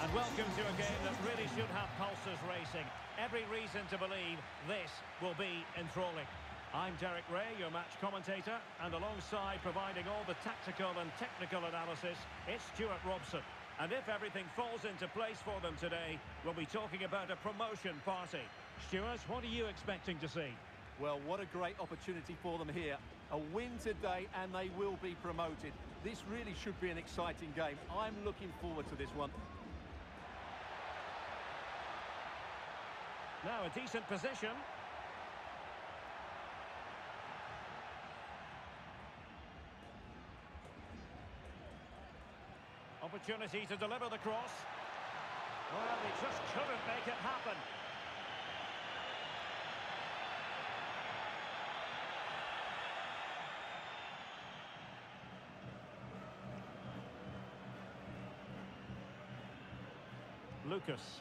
And welcome to a game that really should have pulses racing. Every reason to believe this will be enthralling. I'm Derek Ray, your match commentator, and alongside providing all the tactical and technical analysis, it's Stuart Robson. And if everything falls into place for them today, we'll be talking about a promotion party. Stuart, what are you expecting to see? Well, what a great opportunity for them here. A win today and they will be promoted. This really should be an exciting game. I'm looking forward to this one. Now a decent position. Opportunity to deliver the cross. Well, he just couldn't make it happen. Lucas.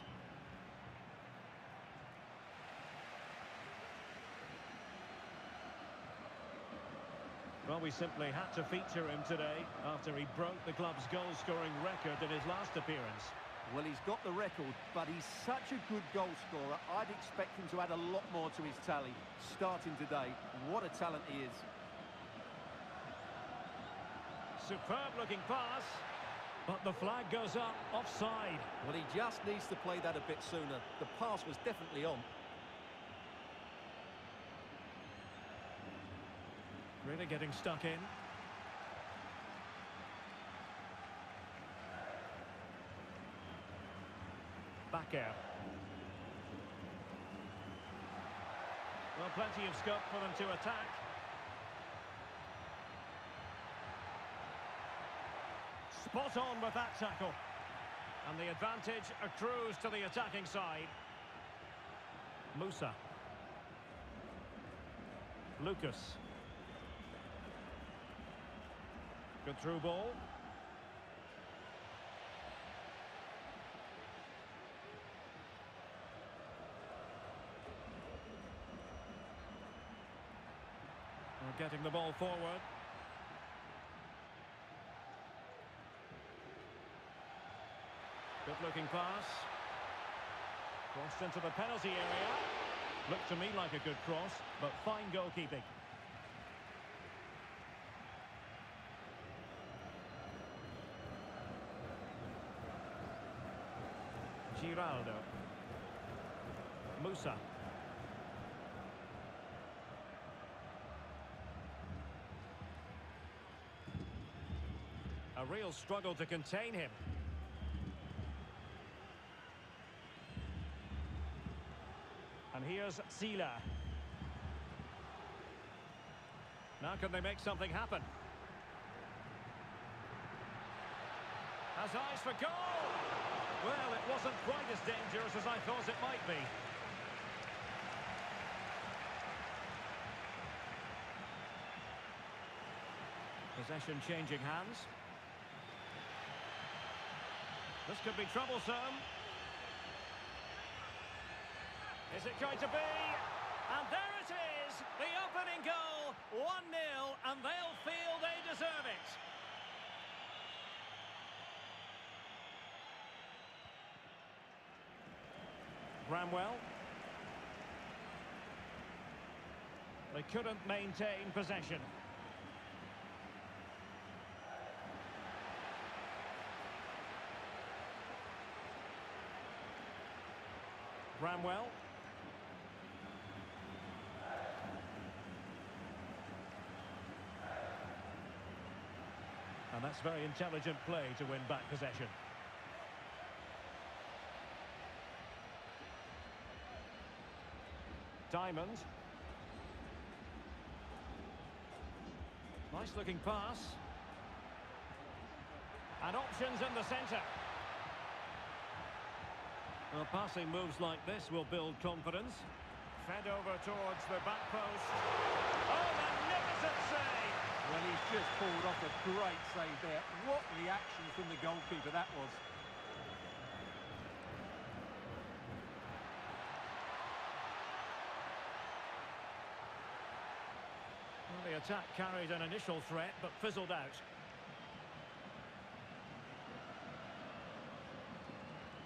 Well, we simply had to feature him today after he broke the club's goal-scoring record in his last appearance. Well, he's got the record, but he's such a good goal scorer. I'd expect him to add a lot more to his tally. Starting today, what a talent he is. Superb-looking pass, but the flag goes up, offside. Well, he just needs to play that a bit sooner. The pass was definitely on. Really getting stuck in. Bakker. Well, plenty of scope for them to attack. Spot on with that tackle. And the advantage accrues to the attacking side. Musa. Lucas. Good through ball. We're getting the ball forward. Good looking pass. Crossed into the penalty area. Looked to me like a good cross, but fine goalkeeping. Giraldo. Musa. A real struggle to contain him. And here's Sila. Now can they make something happen? Has eyes for goal! Well, it wasn't quite as dangerous as I thought it might be. Possession changing hands. This could be troublesome. Is it going to be? And there it is! The opening goal, 1-0, and they'll feel they deserve it. Bramwell. They couldn't maintain possession. Bramwell. And that's very intelligent play to win back possession. Diamond. Nice looking pass. And options in the centre. Well, passing moves like this will build confidence. Fed over towards the back post. Oh, magnificent save! Well, he's just pulled off a great save there. What reaction from the goalkeeper that was. Well, the attack carried an initial threat, but fizzled out.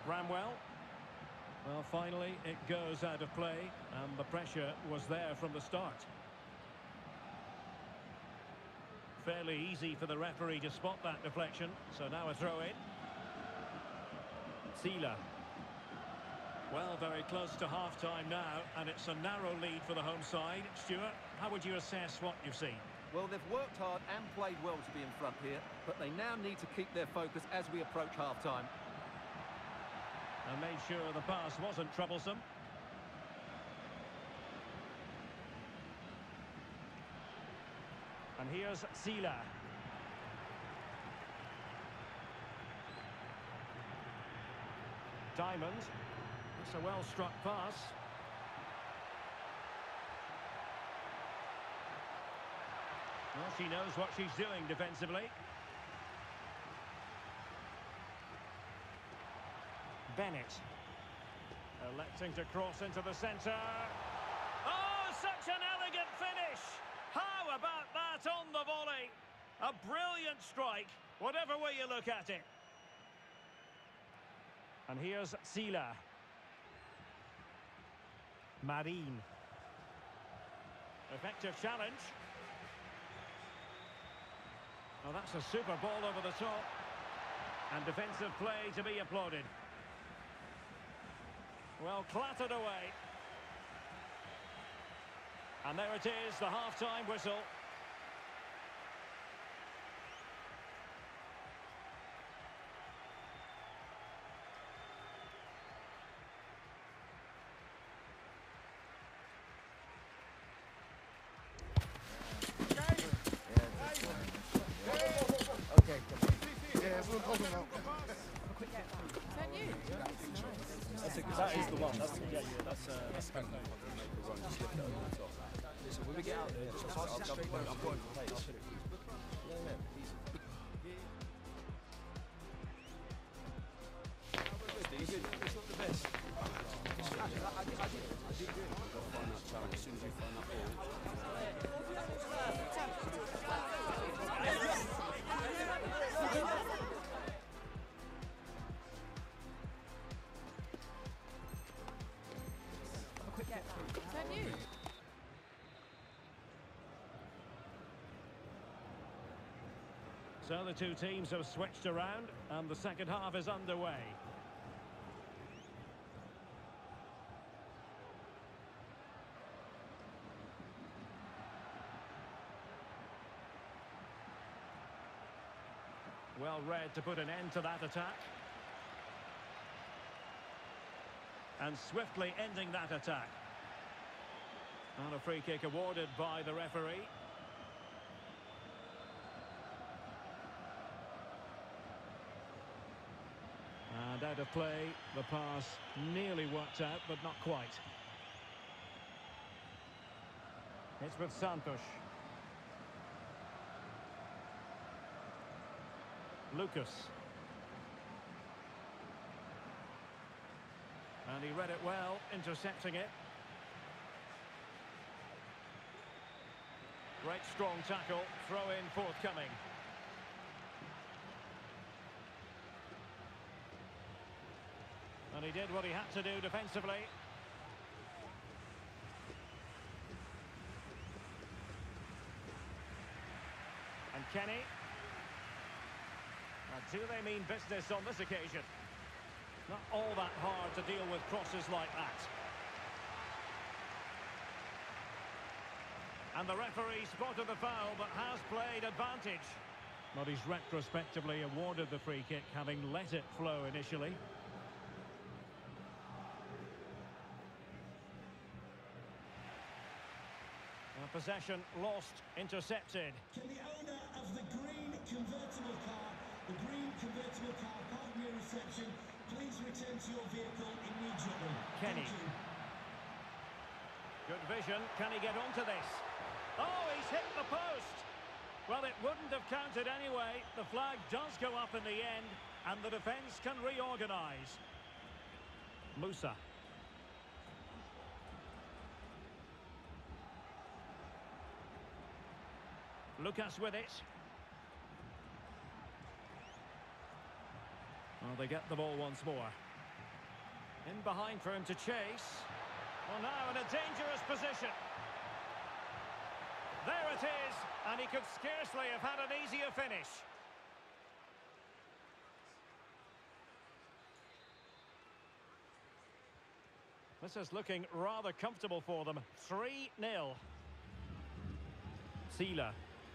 Bramwell. Well, finally, it goes out of play, and the pressure was there from the start. Fairly easy for the referee to spot that deflection, so now a throw-in. Sila. Well, very close to half-time now, and it's a narrow lead for the home side. Stuart, how would you assess what you've seen? Well, they've worked hard and played well to be in front here, but they now need to keep their focus as we approach half-time. And made sure the pass wasn't troublesome. And here's Sila. Diamond. It's a well-struck pass. Well, she knows what she's doing defensively. Bennett. Electing to cross into the centre. Oh, such an elegant finish! How about that on the volley? A brilliant strike, whatever way you look at it. And here's Sila. Marine. Effective challenge. Oh, that's a super ball over the top. And defensive play to be applauded. Well, clattered away. And there it is, the half-time whistle. Okay. Yeah, we'll talk about. Is that you? That is the one. That's kind of run, just lift it over the top. Listen, when we get out there, just I'm going to play. I'll put it. Easy. It's not the best. I did good. You've got to find that challenge. As soon as you find that ball. Is that you? So the two teams have switched around, and the second half is underway. Well read to put an end to that attack. And swiftly ending that attack. And a free kick awarded by the referee. And out of play, the pass nearly worked out, but not quite. It's with Santos. Lucas. And he read it well, intercepting it. Great strong tackle, throw in forthcoming. And he did what he had to do defensively. And Kenny. Do they mean business on this occasion? Not all that hard to deal with crosses like that. And the referee spotted the foul, but has played advantage. But he's retrospectively awarded the free kick, having let it flow initially. Possession lost, intercepted. Can the owner of the green convertible car, park near reception, please return to your vehicle immediately? Kenny. Thank you. Good vision. Can he get onto this? Oh, he's hit the post. Well, it wouldn't have counted anyway. The flag does go up in the end, and the defence can reorganise. Musa. Lucas with it. Well, they get the ball once more. In behind for him to chase. Well, now in a dangerous position. There it is, and he could scarcely have had an easier finish. This is looking rather comfortable for them. 3-0. Sila.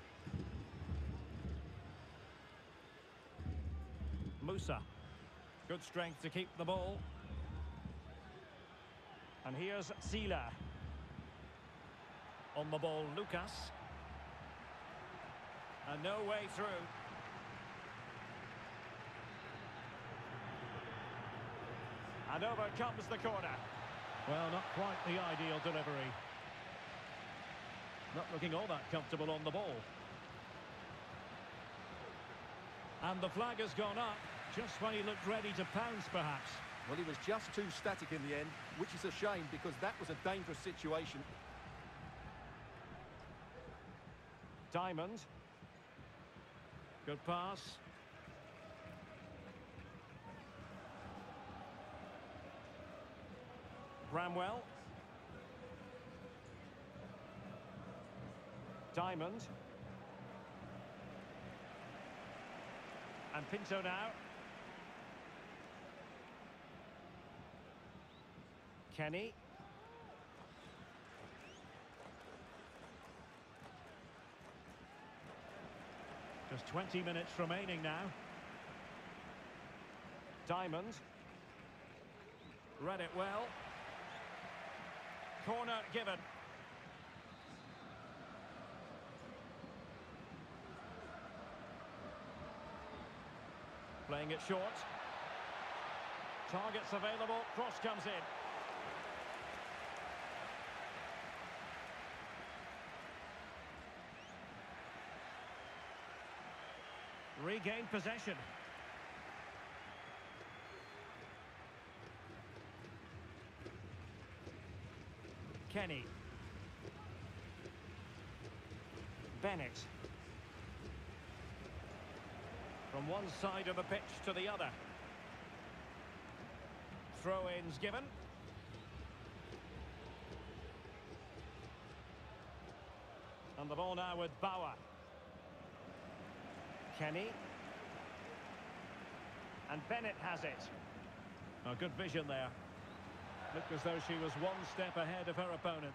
Musa. Good strength to keep the ball. And here's Sila. On the ball, Lucas. And no way through. And over comes the corner. Well, not quite the ideal delivery. Not looking all that comfortable on the ball. And the flag has gone up, just when he looked ready to pounce, perhaps. Well, he was just too static in the end, which is a shame because that was a dangerous situation. Diamond. Good pass. Bramwell. Diamond. And Pinto now. Kenny. Just 20 minutes remaining now. Diamond. Read it well. Corner given. Playing it short. Targets available. Cross comes in. Regained possession. Kenny. Bennett. From one side of the pitch to the other. Throw-ins given. And the ball now with Bauer. Kenny. And Bennett has it. Oh, good vision there. Looked as though she was one step ahead of her opponent.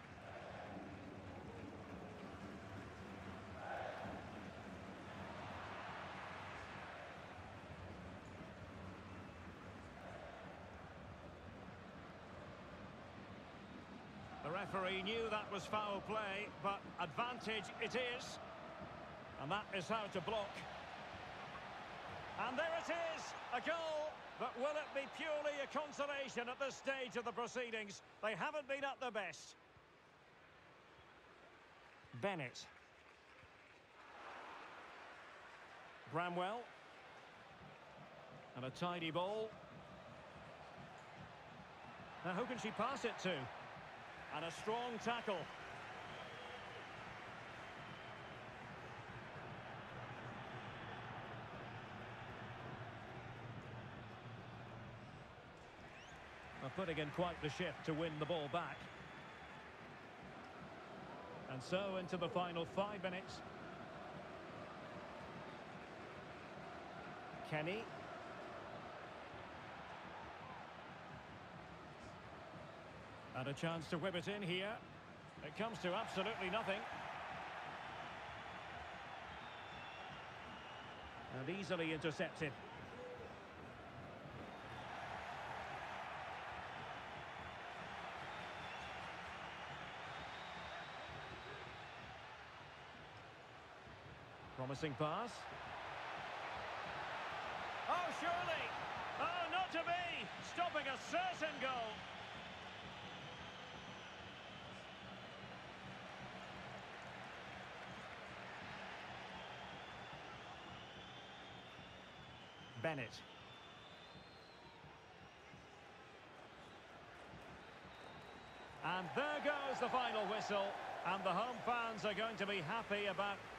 The referee knew that was foul play, but advantage it is. And that is how to block. And there it is, a goal. But will it be purely a consolation at this stage of the proceedings? They haven't been at their best. Bennett. Bramwell. And a tidy ball. Now who can she pass it to? And a strong tackle. Putting in quite the shift to win the ball back. And so into the final 5 minutes. Kenny. And a chance to whip it in here. It comes to absolutely nothing. And easily intercepted. Promising pass. Oh, surely! Oh, not to be! Stopping a certain goal. Bennett. And there goes the final whistle. And the home fans are going to be happy about